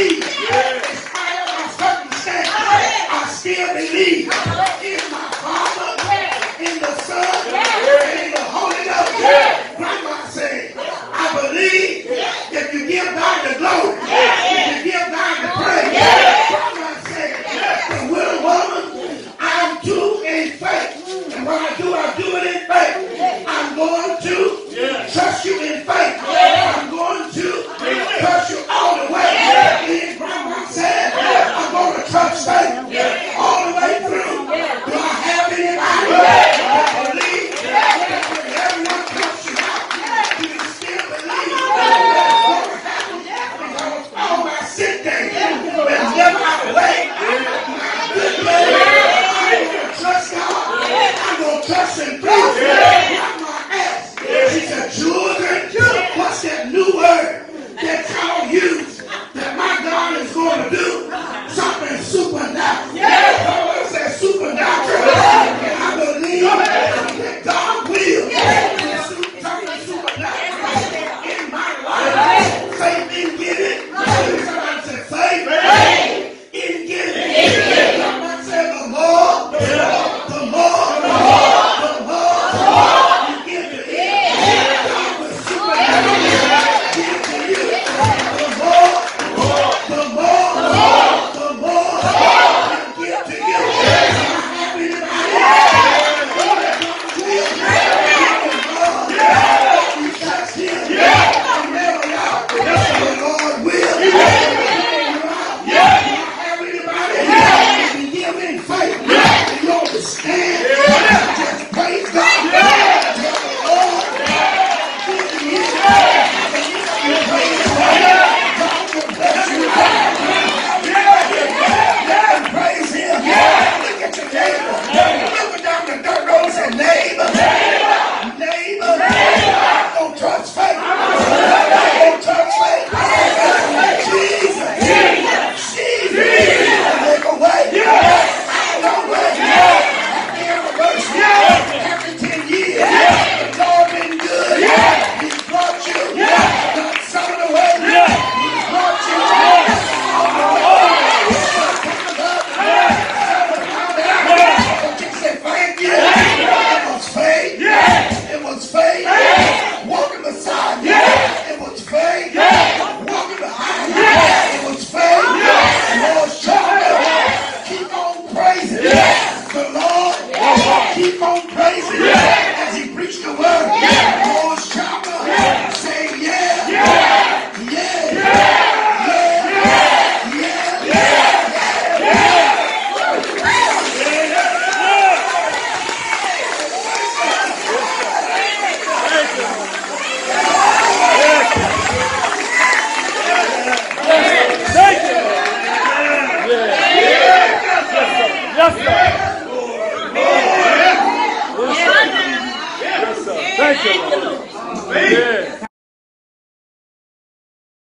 believe. In spite of my circumstances, I still believe. In my Father, in the Son, and in the Holy Ghost. Grandma said, I believe if you give God the glory, if you give God the praise. Grandma said, the widow woman, I'm too in faith. And when I do it in faith. I'm going to trust you in faith. I'm going to trust you all the way. And Grandma said, I'm going to trust faith all the way through. Do I have anybody that believe that when everyone cuts you out, you can still believe that's going to happen? Because all my sick days will never outweigh my good days. I'm going to trust God. I'm going to trust Him through. Grandma asked, she said, children, what's that new word that y'all use that my God is going to do? Something supernatural. What is that supernatural? And I believe that God will do something supernatural in my life. Faith in giving. Somebody said faith in giving. Somebody said the more you give to Him, God will supernaturally give to you. The more you give to you. I have anybody you trust Him. You never know. The Lord will. I have anybody you give in faith. You understand. Just praise God. Tell the Lord. Give you. You praise God. God will bless you. Praise Him. Look at your neighbor. Look down the dirt road and say, neighbor. Don't trust faith. Don't trust faith. Jesus. Make a way. No way. Happy anniversary. Every 10 years. The Lord been good. He's brought you some of the way. He's brought you all the way. Thank you. It was faith. It was faith. Walking beside you. It was faith. Walking behind you. It was faith. Lord, keep on praising the Lord. Keep on praising as He preached the word. Lord, say Yes, sir.